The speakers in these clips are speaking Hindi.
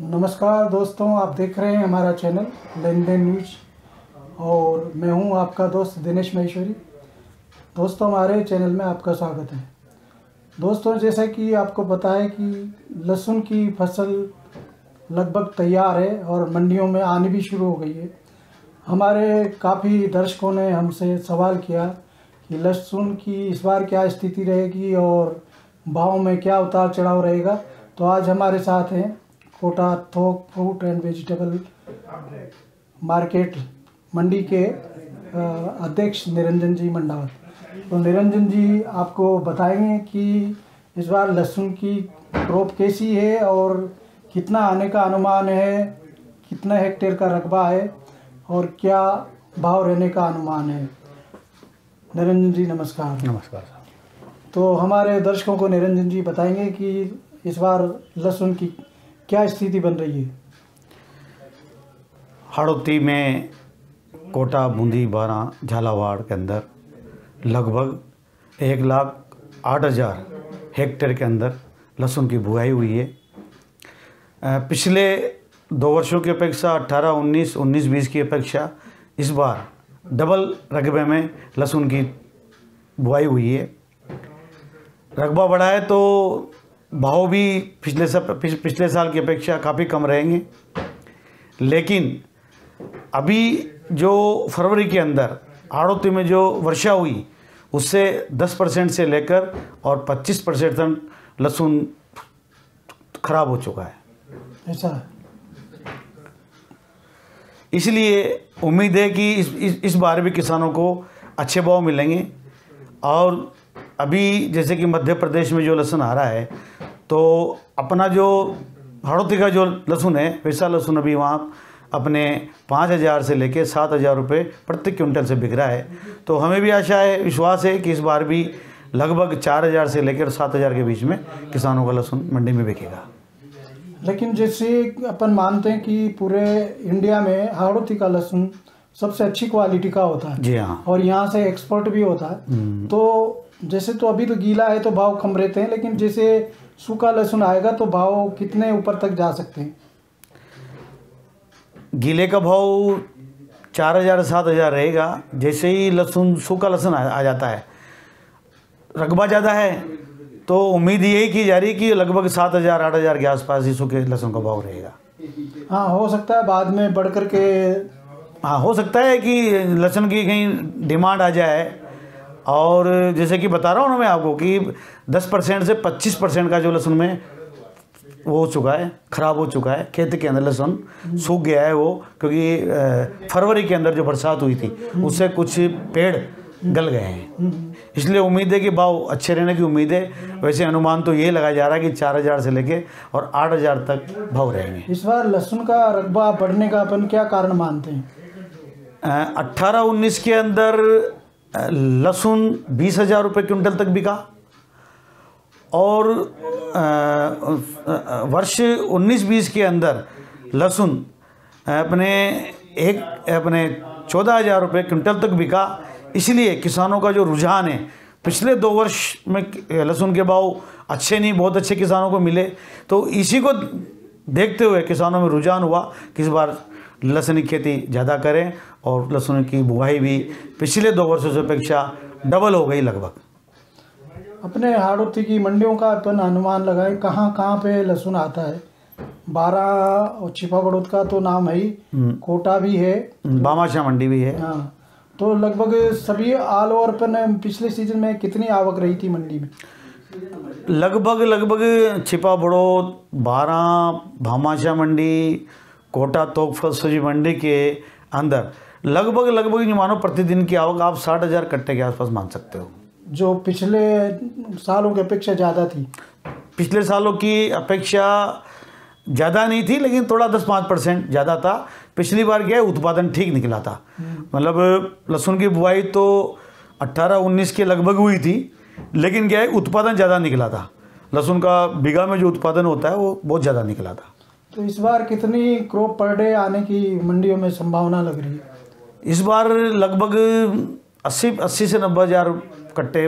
नमस्कार दोस्तों, आप देख रहे हैं हमारा चैनल लेन देन न्यूज और मैं हूं आपका दोस्त दिनेश महेश्वरी। दोस्तों, हमारे चैनल में आपका स्वागत है। दोस्तों, जैसा कि आपको पता है कि लहसुन की फसल लगभग तैयार है और मंडियों में आनी भी शुरू हो गई है। हमारे काफ़ी दर्शकों ने हमसे सवाल किया कि लहसुन की इस बार क्या स्थिति रहेगी और भाव में क्या उतार चढ़ाव रहेगा। तो आज हमारे साथ हैं कोटा थोक fruit and vegetable market mandi के अध्यक्ष निरंजन जी मंडावत। तो निरंजन जी आपको बताएंगे कि इस बार लहसुन की क्रॉप कैसी है और कितना आने का अनुमान है, कितना हेक्टेयर का रकबा है और क्या भाव रहने का अनुमान है। निरंजन जी नमस्कार। नमस्कार। तो हमारे दर्शकों को निरंजन जी बताएंगे कि इस बार लहसुन की क्या स्थिति बन रही है। हाड़ौती में कोटा, बूंदी, बारां, झालावाड़ के अंदर लगभग 1,08,000 हेक्टेयर के अंदर लहसुन की बुआई हुई है। पिछले 2 वर्षों की अपेक्षा 18-19, 19-20 की अपेक्षा इस बार डबल रकबे में लहसुन की बुआई हुई है। रकबा बढ़ा है तो भाव भी पिछले साल की अपेक्षा काफ़ी कम रहेंगे, लेकिन अभी जो फरवरी के अंदर हाड़ौती में जो वर्षा हुई उससे 10% से लेकर और 25% तक लहसुन खराब हो चुका है। ऐसा है। इसलिए उम्मीद है कि इस बार भी किसानों को अच्छे भाव मिलेंगे। और अभी जैसे कि मध्य प्रदेश में जो लहसुन आ रहा है तो अपना जो हाड़ौती का जो लहसुन है वैसा लहसुन अभी वहाँ अपने 5,000 से लेकर 7,000 रुपये प्रति क्विंटल से बिक रहा है। तो हमें भी आशा है, विश्वास है कि इस बार भी लगभग 4,000 से लेकर 7,000 के बीच में किसानों का लहसुन मंडी में बिकेगा। लेकिन जैसे अपन मानते हैं कि पूरे इंडिया में हाड़ौती का लहसुन सबसे अच्छी क्वालिटी का होता है। जी हाँ। और यहाँ से एक्सपोर्ट भी होता है। तो जैसे तो अभी तो गीला है तो भाव कम रहते हैं, लेकिन जैसे सूखा लहसुन आएगा तो भाव कितने ऊपर तक जा सकते हैं। गीले का भाव 4,000-7,000 रहेगा। जैसे ही लहसुन सूखा लहसुन आ जाता है, रकबा ज़्यादा है तो उम्मीद यही की जा रही है कि लगभग 7,000-8,000 के आसपास ही सूखे लहसुन का भाव रहेगा। हाँ, हो सकता है बाद में बढ़ कर के। हाँ, हो सकता है कि लहसुन की कहीं डिमांड आ जाए। और जैसे कि बता रहा हूँ ना मैं आपको कि 10% से 25% का जो लहसुन में वो हो चुका है, ख़राब हो चुका है। खेत के अंदर लहसुन सूख गया है वो, क्योंकि फरवरी के अंदर जो बरसात हुई थी उससे कुछ पेड़ गल गए हैं। इसलिए उम्मीद है कि भाव अच्छे रहने की उम्मीद है। वैसे अनुमान तो ये लगाया जा रहा है कि 4,000 से लेके और 8,000 तक भाव रहेंगे। इस बार लहसुन का रकबा बढ़ने का अपन क्या कारण मानते हैं। 18-19 के अंदर लहसुन 20,000 रुपये क्विंटल तक बिका और वर्ष 19-20 के अंदर लहसुन अपने 14,000 रुपये क्विंटल तक बिका। इसलिए किसानों का जो रुझान है, पिछले 2 वर्ष में लहसुन के भाव अच्छे नहीं, बहुत अच्छे किसानों को मिले। तो इसी को देखते हुए किसानों में रुझान हुआ कि इस बार लहसुन की खेती ज़्यादा करें और लहसुन की बुआई भी पिछले 2 वर्षों से अपेक्षा डबल हो गई लगभग। अपने हाड़ौती की मंडियों का अपन अनुमान लगाए कहाँ कहाँ पे लहसुन आता है। बारां और छिपा बड़ौद का तो नाम है ही, कोटा भी है, भामाशाह मंडी भी है। हाँ, तो लगभग सभी ऑल ओवर अपन पिछले सीजन में कितनी आवक रही थी मंडी में। लगभग छिपा बड़ौद, बारां, भामाशाह मंडी, कोटा तोक सब्जी मंडी के अंदर लगभग मानो प्रतिदिन की आवक आप 60,000 कट्टे के आसपास मान सकते हो, जो पिछले सालों की अपेक्षा ज़्यादा थी। पिछले सालों की अपेक्षा ज़्यादा नहीं थी, लेकिन थोड़ा 10-5% ज़्यादा था। पिछली बार क्या है, उत्पादन ठीक निकला था। मतलब लहसुन की बुआई तो 18-19 के लगभग हुई थी, लेकिन क्या है, उत्पादन ज़्यादा निकला था। लहसुन का बीघा में जो उत्पादन होता है वो बहुत ज़्यादा निकला था। तो इस बार कितनी क्रॉप पर डे आने की मंडियों में संभावना लग रही है। इस बार लगभग 80 से 90,000 कट्टे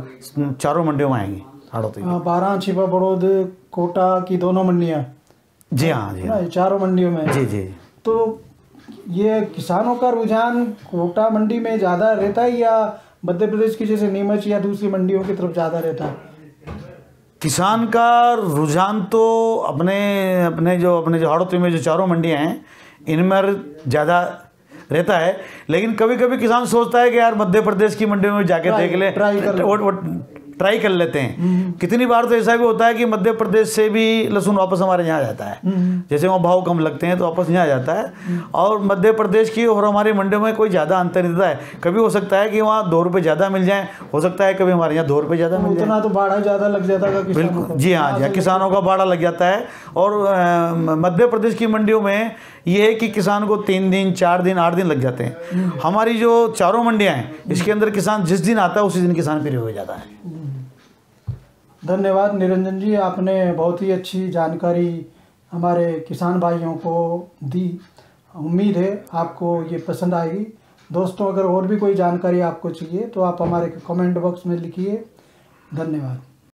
चारों मंडियों में आएंगे। हाड़ौती बारां, छिपा बड़ौद, कोटा की दोनों मंडियाँ जी हाँ, जी है ना, हाँ, ये चारों मंडियों में। जी जी। तो ये किसानों का रुझान कोटा मंडी में ज़्यादा रहता है या मध्य प्रदेश की जैसे नीमच या दूसरी मंडियों की तरफ ज़्यादा रहता है? किसान का रुझान तो अपने जो हाड़ौती में जो चारों मंडियां हैं इनमें ज़्यादा रहता है, लेकिन कभी कभी किसान सोचता है कि यार मध्य प्रदेश की मंडियों में जाके देख ले, ट्राई कर लेते हैं। कितनी बार तो ऐसा भी होता है कि मध्य प्रदेश से भी लहसुन वापस हमारे यहाँ आ जाता है, जैसे वहाँ भाव कम लगते हैं तो वापस यहाँ आ जाता है। और मध्य प्रदेश की और हमारी मंडियों में कोई ज़्यादा अंतर नहीं रहता है। कभी हो सकता है कि वहाँ 2 रुपये ज़्यादा मिल जाए, हो सकता है कभी हमारे यहाँ 2 रुपये ज़्यादा मिल जाए। उतना तो भाड़ा ज़्यादा लग जाता है किसानों बिल्कुल, को। जी हाँ, जी हाँ, किसानों का भाड़ा लग जाता है। और मध्य प्रदेश की मंडियों में ये है कि किसान को 3 दिन 4 दिन 8 दिन लग जाते हैं। हमारी जो चारों मंडियाँ हैं इसके अंदर किसान जिस दिन आता है उसी दिन किसान फ्री हो जाता है। धन्यवाद निरंजन जी, आपने बहुत ही अच्छी जानकारी हमारे किसान भाइयों को दी। उम्मीद है आपको ये पसंद आएगी। दोस्तों, अगर और भी कोई जानकारी आपको चाहिए तो आप हमारे कमेंट बॉक्स में लिखिए। धन्यवाद।